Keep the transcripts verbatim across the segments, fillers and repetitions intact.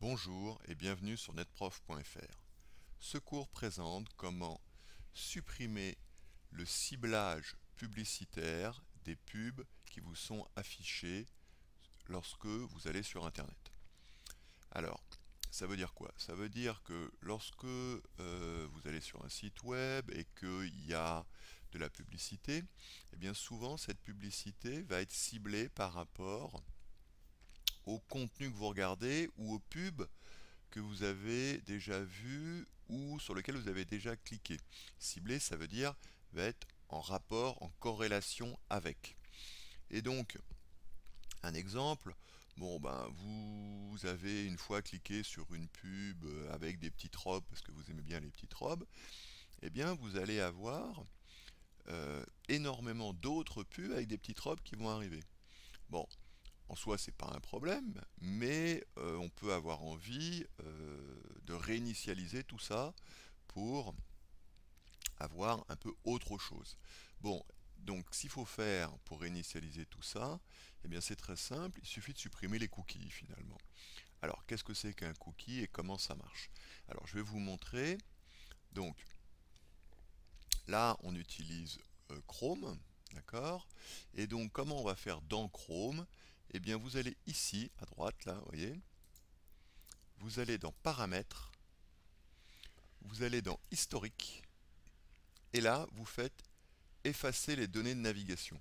Bonjour et bienvenue sur netprof point F R. Ce cours présente comment supprimer le ciblage publicitaire des pubs qui vous sont affichées lorsque vous allez sur Internet. Alors, ça veut dire quoi? Ça veut dire que lorsque euh, vous allez sur un site web et qu'il y a de la publicité, eh bien souvent cette publicité va être ciblée par rapport au contenu que vous regardez ou aux pubs que vous avez déjà vu ou sur lequel vous avez déjà cliqué. Ciblé, ça veut dire va être en rapport, en corrélation avec. Et donc, un exemple, bon ben vous avez une fois cliqué sur une pub avec des petites robes parce que vous aimez bien les petites robes, et eh bien vous allez avoir euh, énormément d'autres pubs avec des petites robes qui vont arriver. Bon, en soi, c'est pas un problème, mais euh, on peut avoir envie euh, de réinitialiser tout ça pour avoir un peu autre chose. Bon, donc s'il faut faire pour réinitialiser tout ça, eh bien c'est très simple, il suffit de supprimer les cookies finalement. Alors, qu'est-ce que c'est qu'un cookie et comment ça marche? Alors, je vais vous montrer. Donc, là, on utilise euh, Chrome, d'accord? Et donc, comment on va faire dans Chrome? Eh bien, vous allez ici, à droite, là, vous voyez, vous allez dans Paramètres, vous allez dans Historique, et là, vous faites Effacer les données de navigation.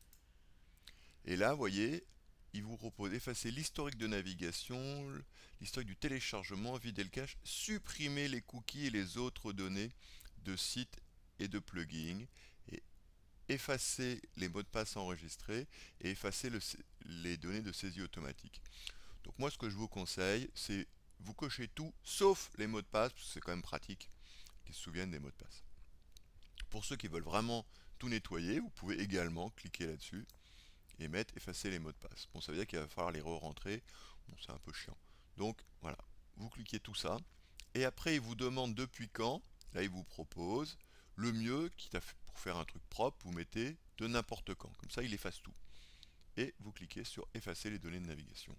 Et là, vous voyez, il vous propose d'effacer l'historique de navigation, l'historique du téléchargement, vider le cache, supprimer les cookies et les autres données de sites et de plugins, et effacer les mots de passe enregistrés et effacer le, les données de saisie automatique. Donc moi, ce que je vous conseille, c'est vous cochez tout, sauf les mots de passe, parce que c'est quand même pratique qu'ils se souviennent des mots de passe. Pour ceux qui veulent vraiment tout nettoyer, vous pouvez également cliquer là-dessus et mettre effacer les mots de passe. Bon, ça veut dire qu'il va falloir les re-rentrer. Bon, c'est un peu chiant. Donc, voilà. Vous cliquez tout ça. Et après, il vous demande depuis quand. Là, il vous propose le mieux, quitte à pour faire un truc propre, vous mettez de n'importe quand. Comme ça, il efface tout. Et vous cliquez sur effacer les données de navigation.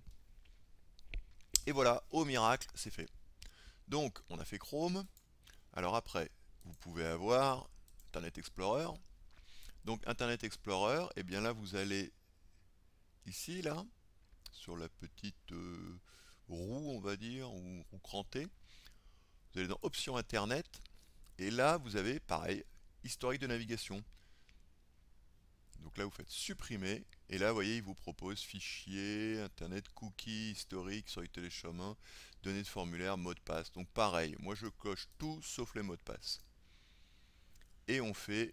Et voilà, au miracle, c'est fait. Donc, on a fait Chrome. Alors après, vous pouvez avoir Internet Explorer. Donc, Internet Explorer, et eh bien là, vous allez ici, là, sur la petite euh, roue, on va dire, ou roue crantée. Vous allez dans Options Internet, et là, vous avez, pareil, historique de navigation. Donc là, vous faites supprimer, et là, vous voyez, il vous propose fichier, Internet, cookies, historique, historique téléchargement, données de formulaire, mot de passe. Donc pareil, moi je coche tout sauf les mots de passe. Et on fait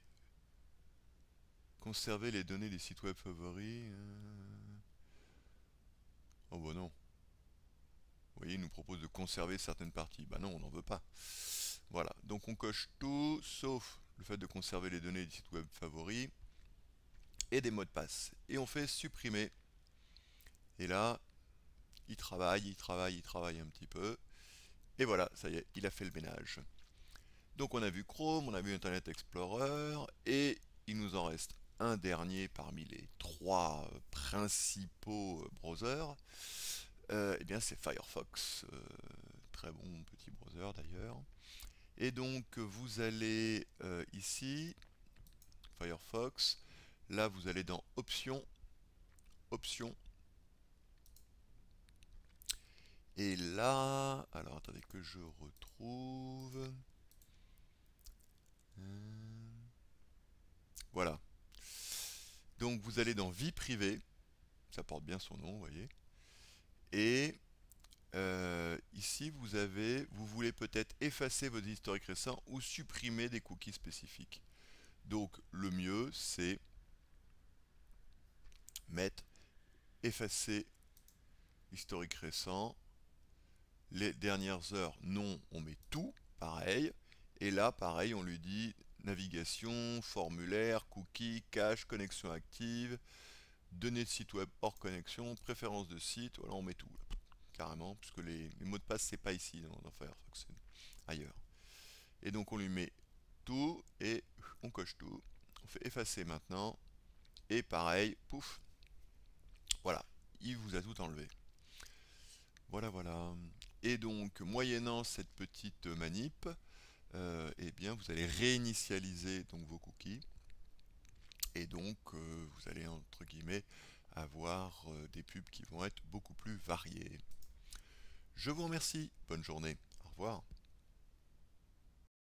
conserver les données des sites web favoris. Euh... Oh bah non. Vous voyez, il nous propose de conserver certaines parties. Bah non, on n'en veut pas. Voilà, donc on coche tout, sauf le fait de conserver les données des sites web favoris et des mots de passe. Et on fait supprimer. Et là, il travaille, il travaille, il travaille un petit peu. Et voilà, ça y est, il a fait le ménage. Donc on a vu Chrome, on a vu Internet Explorer, et il nous en reste un dernier parmi les trois principaux browsers. Euh, et bien c'est Firefox, euh, très bon petit browser d'ailleurs. Et donc vous allez euh, ici, Firefox, là vous allez dans Options, Options, et là, alors attendez que je retrouve, euh, voilà, donc vous allez dans Vie privée, ça porte bien son nom, vous voyez, et euh, ici vous avez, vous voulez peut-être effacer vos historiques récents ou supprimer des cookies spécifiques. Donc le mieux c'est mettre effacer historique récent, les dernières heures, non, on met tout, pareil, et là, pareil, on lui dit navigation, formulaire, cookies, cache, connexion active, données de site web hors connexion, préférences de site, voilà, on met tout, là, carrément, puisque les, les mots de passe, c'est pas ici dans, dans Firefox, c'est ailleurs. Et donc on lui met tout, et on coche tout, on fait effacer maintenant, et pareil, pouf, voilà, il vous a tout enlevé. Voilà, voilà. Et donc, moyennant cette petite manip, euh, eh bien, vous allez réinitialiser donc vos cookies. Et donc, euh, vous allez, entre guillemets, avoir euh, des pubs qui vont être beaucoup plus variées. Je vous remercie. Bonne journée. Au revoir.